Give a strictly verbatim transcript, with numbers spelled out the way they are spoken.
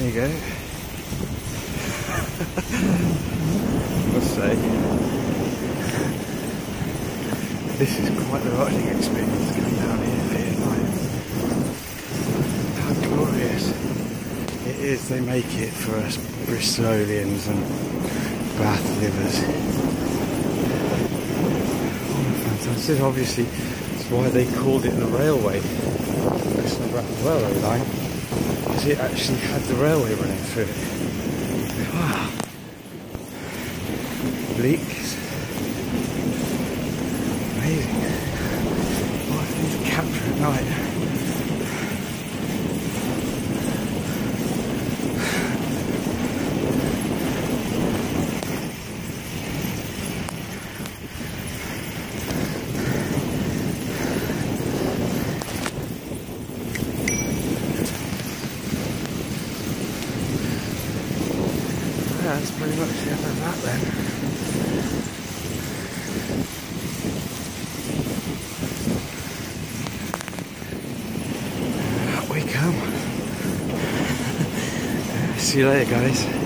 you go. I must say, this is quite the riding experience coming down here late at night. How glorious it is. They make it for us Bristolians and Bath livers. Oh, fantastic. Obviously, that's why they called it the railway. Bristol Bath railway line, because it actually had the railway running through it. Wow. Bleak. Amazing. What a thing to capture at night. That's pretty much the end of that then. Up we come. See you later, guys.